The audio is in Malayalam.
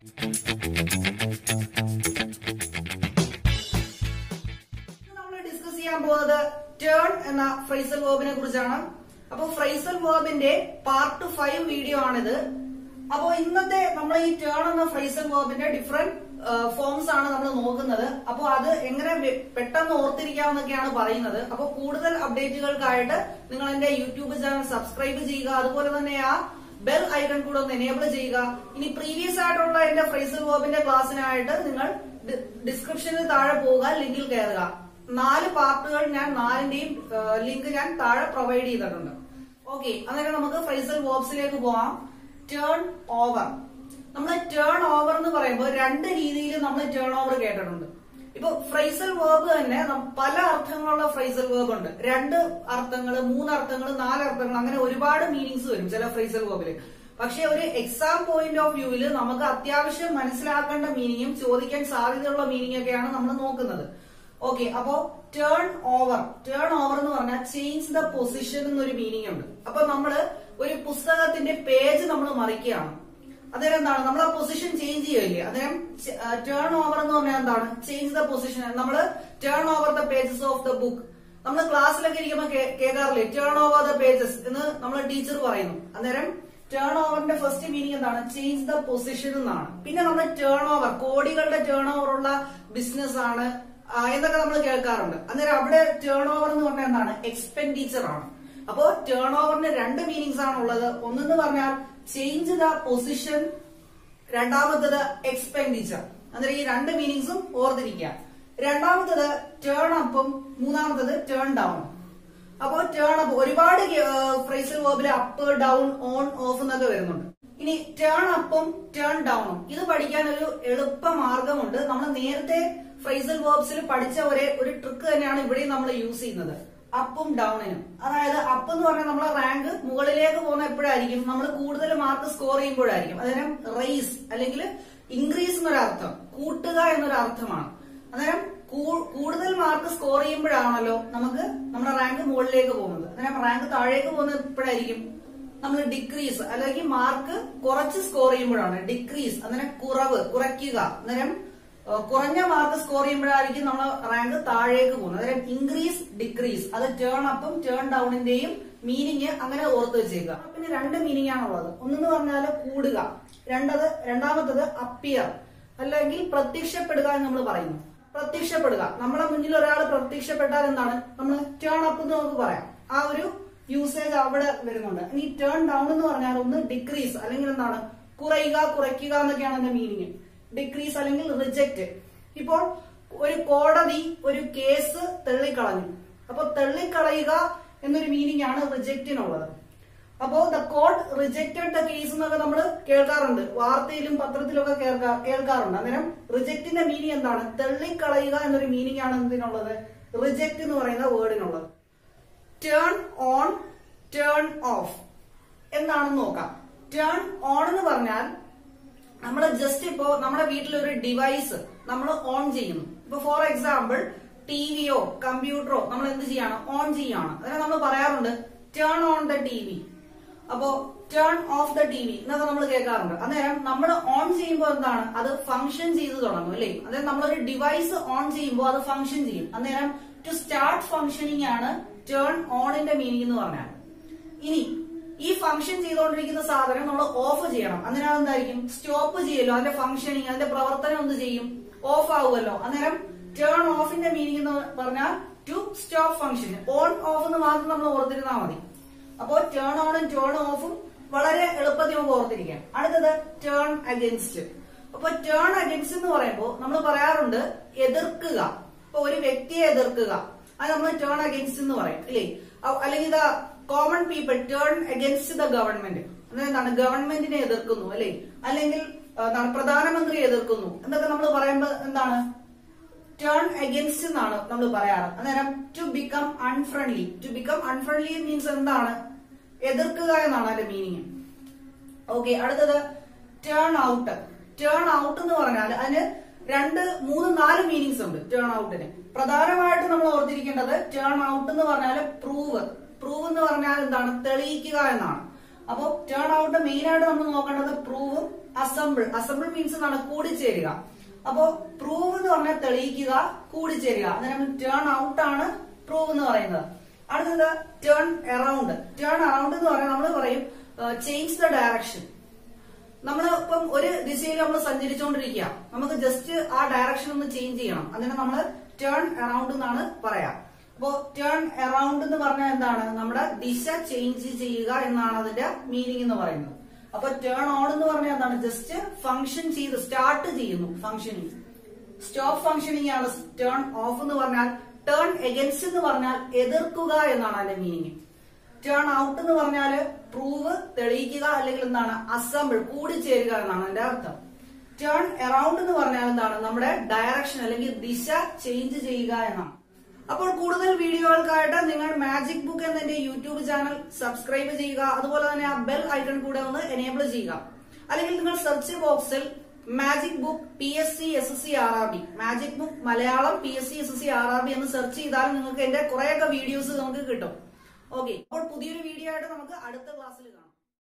നമ്മൾ ഡിസ്കസ് ചെയ്യാൻ പോകുന്നത് ടേൺ എന്ന ഫ്രൈസൽ വേർബിനെ കുറിച്ചാണ്. അപ്പൊ ഫ്രൈസൽ വേർബിന്റെ പാർട്ട് 5 വീഡിയോ ആണിത്. അപ്പൊ ഇന്നത്തെ നമ്മൾ ഈ ടേൺ എന്ന ഫ്രൈസൽ വേർബിന്റെ ഡിഫറെന്റ് ഫോംസ് ആണ് നമ്മൾ നോക്കുന്നത്. അപ്പൊ അത് എങ്ങനെ പെട്ടെന്ന് ഓർത്തിരിക്കാമെന്നൊക്കെയാണ് പറയുന്നത്. അപ്പൊ കൂടുതൽ അപ്ഡേറ്റുകൾക്കായിട്ട് നിങ്ങൾ എന്റെ യൂട്യൂബ് ചാനൽ സബ്സ്ക്രൈബ് ചെയ്യുക. അതുപോലെ തന്നെ ആ ബെൽ ഐക്കൺ കൂടെ ഒന്ന് എനേബിൾ ചെയ്യുക. ഇനി പ്രീവിയസ് ആയിട്ടുള്ള എന്റെ ഫ്രൈസൽ വേർബിന്റെ ക്ലാസ്സിനായിട്ട് നിങ്ങൾ ഡിസ്ക്രിപ്ഷനിൽ താഴെ പോവുക, ലിങ്കിൽ കയറുക. 4 പാർട്ടുകൾ ഞാൻ 4ന്റെയും ലിങ്ക് ഞാൻ താഴെ പ്രൊവൈഡ് ചെയ്തിട്ടുണ്ട്. ഓക്കെ, അന്നേരം നമുക്ക് ഫ്രൈസൽ വേർബ്സിലേക്ക് പോവാം. Turn over. നമ്മൾ ടേൺ ഓവർ എന്ന് പറയുമ്പോൾ 2 രീതിയിൽ നമ്മൾ ടേൺ ഓവർ കേട്ടിട്ടുണ്ട്. ഇപ്പൊ ഫ്രൈസൽ വേർബ് തന്നെ പല അർത്ഥങ്ങളുള്ള ഫ്രൈസൽ വേർബ് ഉണ്ട്. 2 അർത്ഥങ്ങൾ, 3 അർത്ഥങ്ങൾ, 4 അർത്ഥങ്ങൾ, അങ്ങനെ ഒരുപാട് മീനിങ്സ് വരും ചില ഫ്രൈസൽ വേർബില്. പക്ഷെ ഒരു എക്സാം പോയിന്റ് ഓഫ് വ്യൂവിൽ നമുക്ക് അത്യാവശ്യം മനസ്സിലാക്കേണ്ട മീനിങ്ങും ചോദിക്കാൻ സാധ്യതയുള്ള മീനിങ് ഒക്കെയാണ് നമ്മൾ നോക്കുന്നത്. ഓക്കെ, അപ്പോ ടേൺ ഓവർ എന്ന് പറഞ്ഞാൽ ചേഞ്ച് ദ പൊസിഷൻ എന്നൊരു മീനിങ് ഉണ്ട്. അപ്പൊ നമ്മള് ഒരു പുസ്തകത്തിന്റെ പേജ് നമ്മൾ മറിക്കുകയാണ്. അന്നേരം എന്താണ്, നമ്മൾ ആ പൊസിഷൻ ചേഞ്ച് ചെയ്യില്ലേ? അന്നേരം ടേൺ ഓവർ എന്ന് പറഞ്ഞാൽ എന്താണ്? Change the position. നമ്മള് turn over the pages of the book. നമ്മൾ ക്ലാസ്സിലൊക്കെ ഇരിക്കുമ്പോൾ കേൾക്കാറില്ലേ ടേൺ ഓവർ ദ പേജസ് എന്ന് നമ്മൾ ടീച്ചർ പറയുന്നു. അന്നേരം ടേൺ ഓവറിന്റെ ഫസ്റ്റ് മീനിങ് എന്താണ്? ചേഞ്ച് ദ പൊസിഷൻ എന്നാണ്. പിന്നെ നമ്മൾ ടേൺ ഓവർ, കോടികളുടെ ടേൺ ഓവർ ഉള്ള ബിസിനസ് ആണ് എന്നൊക്കെ നമ്മൾ കേൾക്കാറുണ്ട്. അന്നേരം അവിടെ ടേൺ ഓവർ എന്ന് പറഞ്ഞാൽ എന്താണ്? എക്സ്പെൻഡിച്ചർ ആണ്. അപ്പോ ടേൺ ഓവറിന് 2 മീനിങ്സ് ആണ് ഉള്ളത്. ഒന്നെന്ന് പറഞ്ഞാൽ ചേഞ്ച് ദ പൊസിഷൻ, രണ്ടാമത്തത് എക്സ്പെൻഡിച്ചർ. അന്നേരം ഈ 2 മീനിങ്സും ഓർത്തിരിക്കുക. രണ്ടാമത്തത് ടേൺ അപ്പും മൂന്നാമത്തത് ടേൺ ഡൗണും. അപ്പോ ടേൺ അപ്പ് ഒരുപാട് ഫ്രൈസൽ വേർബില് അപ്പ്, ഡൗൺ, ഓൺ, ഓഫ് എന്നൊക്കെ വരുന്നുണ്ട്. ഇനി ടേൺ അപ്പും ടേൺ ഡൗണും ഇത് പഠിക്കാൻ ഒരു എളുപ്പ മാർഗമുണ്ട്. നമ്മൾ നേരത്തെ ഫ്രൈസൽ വേർബ്സിൽ പഠിച്ച ഒരു ട്രിക്ക് തന്നെയാണ് ഇവിടെ നമ്മൾ യൂസ് ചെയ്യുന്നത്, അപ്പും ഡൗണിനും. അതായത് അപ്പ് എന്ന് പറഞ്ഞാൽ നമ്മളെ റാങ്ക് മുകളിലേക്ക് പോകുന്ന എപ്പോഴായിരിക്കും? നമ്മൾ കൂടുതൽ മാർക്ക് സ്കോർ ചെയ്യുമ്പോഴായിരിക്കും. അന്നേരം റേസ് അല്ലെങ്കിൽ ഇൻക്രീസ് എന്നൊരർത്ഥം, കൂട്ടുക എന്നൊരർത്ഥമാണ്. അന്നേരം കൂടുതൽ മാർക്ക് സ്കോർ ചെയ്യുമ്പോഴാണല്ലോ നമുക്ക് നമ്മുടെ റാങ്ക് മുകളിലേക്ക് പോകുന്നത്. അന്നേരം റാങ്ക് താഴേക്ക് പോകുന്നത് എപ്പോഴായിരിക്കും? നമ്മൾ ഡിക്രീസ് അല്ലെങ്കിൽ മാർക്ക് കുറച്ച് സ്കോർ ചെയ്യുമ്പോഴാണ് ഡിക്രീസ്. അന്നേരം കുറയ്ക്കുക. അന്നേരം കുറഞ്ഞ മാർക്ക് സ്കോർ ചെയ്യുമ്പോഴായിരിക്കും നമ്മൾ റാങ്ക് താഴേക്ക് പോകുന്നത്. അന്നേരം ഇൻക്രീസ്, ഡിക്രീസ്. അത് ടേൺ അപ്പും ടേൺ ഡൗണിന്റെയും മീനിങ് അങ്ങനെ ഓർത്ത് വെച്ചേക്കുക. പിന്നെ 2 മീനിങ് ആണുള്ളത്. ഒന്നെന്ന് പറഞ്ഞാൽ കൂടുക, രണ്ടാമത്തത് അപ്പിയർ അല്ലെങ്കിൽ പ്രത്യക്ഷപ്പെടുക എന്ന് നമ്മൾ പറയുന്നു. പ്രത്യക്ഷപ്പെടുക, നമ്മളെ മുന്നിൽ ഒരാൾ പ്രത്യക്ഷപ്പെട്ടാൽ എന്താണ്? നമ്മൾ ടേൺ അപ്പ് എന്ന് നമുക്ക് പറയാം. ആ ഒരു യൂസേജ് അവിടെ വരുന്നുണ്ട്. ഇനി ടേൺ ഡൗൺ എന്ന് പറഞ്ഞാൽ ഒന്ന് ഡിക്രീസ് അല്ലെങ്കിൽ എന്താണ്? കുറയ്ക്കുക എന്നൊക്കെയാണ് അതിന്റെ മീനിങ്. ഡിക്രീസ് അല്ലെങ്കിൽ റിജക്റ്റ്. ഇപ്പോൾ ഒരു കോടതി ഒരു കേസ് തള്ളിക്കളഞ്ഞു. അപ്പൊ തള്ളിക്കളയുക എന്നൊരു മീനിങ് ആണ് റിജക്റ്റിനുള്ളത്. അപ്പോ the court rejected the case എന്നൊക്കെ നമ്മൾ കേൾക്കാറുണ്ട്, വാർത്തയിലും പത്രത്തിലും ഒക്കെ കേൾക്കാറുണ്ട്. അന്നേരം റിജക്റ്റിന്റെ മീനിങ് എന്താണ്? തള്ളിക്കളയുക എന്നൊരു മീനിങ് ആണ് എന്തിനുള്ളത്? റിജക്റ്റ് എന്ന് പറയുന്ന വേർഡിനുള്ളത്. ടേൺ ഓൺ, ടേൺ ഓഫ് എന്താണെന്ന് നോക്കാം. ടേൺ ഓൺ എന്ന് പറഞ്ഞാൽ നമ്മൾ ജസ്റ്റ് ഇപ്പോ നമ്മുടെ വീട്ടിലൊരു ഡിവൈസ് നമ്മൾ ഓൺ ചെയ്യുന്നു. ഇപ്പൊ ഫോർ എക്സാമ്പിൾ ടിവിയോ കമ്പ്യൂട്ടറോ നമ്മൾ എന്ത് ചെയ്യാണ്? ഓൺ ചെയ്യാണ്. അതിനെ നമ്മൾ പറയാറുണ്ട് ടേൺ ഓൺ ദ ടിവി. അപ്പോ ടേൺ ഓഫ് ദ ടിവി എന്നൊക്കെ നമ്മൾ കേൾക്കാറുണ്ട്. അന്നേരം നമ്മൾ ഓൺ ചെയ്യുമ്പോൾ എന്താണ്? അത് ഫംഗ്ഷൻ ചെയ്ത് തുടങ്ങും അല്ലേ? അതായത് നമ്മളൊരു ഡിവൈസ് ഓൺ ചെയ്യുമ്പോൾ അത് ഫംഗ്ഷൻ ചെയ്യും. അന്നേരം ടു സ്റ്റാർട്ട് ഫംഗ്ഷനിങ് ആണ് ടേൺ ഓണിന്റെ മീനിങ് എന്ന് പറഞ്ഞാൽ. ഇനി ഈ ഫംഗ്ഷൻ ചെയ്തുകൊണ്ടിരിക്കുന്ന സാധനം നമ്മൾ ഓഫ് ചെയ്യണം. അന്നേരം എന്തായിരിക്കും? സ്റ്റോപ്പ് ചെയ്യല്ലോ. അതിന്റെ ഫംഗ്ഷനിങ്, അതിന്റെ പ്രവർത്തനം എന്ത് ചെയ്യും? ഓഫ് ആവുമല്ലോ. അന്നേരം ടേൺ ഓഫിന്റെ മീനിങ് എന്ന് പറഞ്ഞാൽ to stop function. On off എന്ന് മാത്രം നമ്മൾ ഓർത്തിരുന്നാൽ മതി. അപ്പോ ടേൺ ഓണും ടേൺ ഓഫും വളരെ എളുപ്പത്തിൽ നമുക്ക് ഓർത്തിരിക്കാം. അടുത്തത് ടേൺ അഗൻസ്റ്റ്. അപ്പൊ ടേൺ അഗൻസ്റ്റ് എന്ന് പറയുമ്പോൾ നമ്മൾ പറയാറുണ്ട് എതിർക്കുക. ഇപ്പൊ ഒരു വ്യക്തിയെ എതിർക്കുക, അത് നമ്മൾ ടേൺ അഗൻസ്റ്റ് എന്ന് പറയും ഇല്ലേ? അല്ലെങ്കിൽ common people turn against the government. എന്താണ്? ഗവൺമെന്റിനെ എതിർക്കുന്നു അല്ലെ? അല്ലെങ്കിൽ പ്രധാനമന്ത്രിയെ എതിർക്കുന്നു എന്നൊക്കെ നമ്മൾ പറയുമ്പോൾ എന്താണ്? ടേൺ അഗൻസ്റ്റ് എന്നാണ് നമ്മൾ പറയാറ്. അന്നേരം to become unfriendly. To become unfriendly means എന്താണ്? എതിർക്കുക എന്നാണ് അതിന്റെ മീനിങ്. ഓക്കെ, അടുത്തത് ടേൺ ഔട്ട്. ടേൺ ഔട്ട് എന്ന് പറഞ്ഞാൽ അതിന് 2, 3, 4 മീനിങ്സ് ഉണ്ട് ടേൺ ഔട്ടിന്. പ്രധാനമായിട്ടും നമ്മൾ ഓർത്തിരിക്കേണ്ടത് ടേൺ ഔട്ട് എന്ന് പറഞ്ഞാൽ പ്രൂവ് എന്ന് പറഞ്ഞാൽ എന്താണ്? തെളിയിക്കുക എന്നാണ്. അപ്പൊ ടേൺ ഔട്ട് മെയിൻ ആയിട്ട് നമ്മൾ നോക്കേണ്ടത് പ്രൂവും അസംബിൾ. അസംബിൾ മീൻസ് എന്താണ്? കൂടിച്ചേരുക. അപ്പോ പ്രൂവ് എന്ന് പറഞ്ഞാൽ തെളിയിക്കുക, കൂടിച്ചേരുക. അന്നേരം ടേൺ ഔട്ട് ആണ് പ്രൂവ് എന്ന് പറയുന്നത്. അടുത്തത് ടേൺ അറൌണ്ട്. ടേൺ അറൌണ്ട് എന്ന് പറഞ്ഞാൽ നമ്മൾ പറയും ചേഞ്ച് ദ ഡയറക്ഷൻ. നമ്മൾ ഇപ്പം ഒരു ദിശയിൽ നമ്മൾ സഞ്ചരിച്ചുകൊണ്ടിരിക്കുക, നമുക്ക് ജസ്റ്റ് ആ ഡയറക്ഷൻ ഒന്ന് ചേഞ്ച് ചെയ്യണം, അതിനെ നമ്മൾ ടേൺ അറൌണ്ട് എന്നാണ് പറയാം. അപ്പോ ടേൺ അറൌണ്ട് എന്ന് പറഞ്ഞാൽ എന്താണ്? നമ്മുടെ ദിശ ചേഞ്ച് ചെയ്യുക എന്നാണ് അതിന്റെ മീനിങ് എന്ന് പറയുന്നത്. അപ്പൊ ടേൺ ഓൺ എന്ന് പറഞ്ഞാൽ എന്താണ്? ജസ്റ്റ് ഫംഗ്ഷൻ ചെയ്ത് സ്റ്റാർട്ട് ചെയ്യുന്നു, ഫംഗ്ഷനിങ്. സ്റ്റോപ്പ് ഫംഗ്ഷനിങ് ആണ് ടേൺ ഓഫ് എന്ന് പറഞ്ഞാൽ. ടേൺ എഗൻസ്റ്റ് എന്ന് പറഞ്ഞാൽ എതിർക്കുക എന്നാണ് അതിന്റെ മീനിങ്. ടേൺ ഔട്ട് എന്ന് പറഞ്ഞാൽ പ്രൂവ് തെളിയിക്കുക, അല്ലെങ്കിൽ എന്താണ്? അസംബിൾ കൂടിച്ചേരുക എന്നാണ് അതിന്റെ അർത്ഥം. ടേൺ അറൌണ്ട് എന്ന് പറഞ്ഞാൽ എന്താണ്? നമ്മുടെ ഡയറക്ഷൻ അല്ലെങ്കിൽ ദിശ ചേഞ്ച് ചെയ്യുക എന്നാണ്. അപ്പോൾ കൂടുതൽ വീഡിയോകൾക്കായിട്ട് നിങ്ങൾ മാജിക് ബുക്ക് എന്ന യൂട്യൂബ് ചാനൽ സബ്സ്ക്രൈബ് ചെയ്യുക. അതുപോലെ തന്നെ ആ ബെൽ ഐക്കൺ കൂടെ ഒന്ന് എനേബിൾ ചെയ്യുക. അല്ലെങ്കിൽ നിങ്ങൾ സെർച്ച് ബോക്സിൽ magic book PSC SSC RRB, magic book Malayalam PSC SSC RRB എന്ന് സെർച്ച് ചെയ്താൽ നിങ്ങൾക്ക് എന്റെ കുറെയൊക്കെ വീഡിയോസ് നമുക്ക് കിട്ടും. ഓക്കെ, അപ്പോൾ പുതിയൊരു വീഡിയോ ആയിട്ട് നമുക്ക് അടുത്ത ക്ലാസ്സിൽ കാണാം.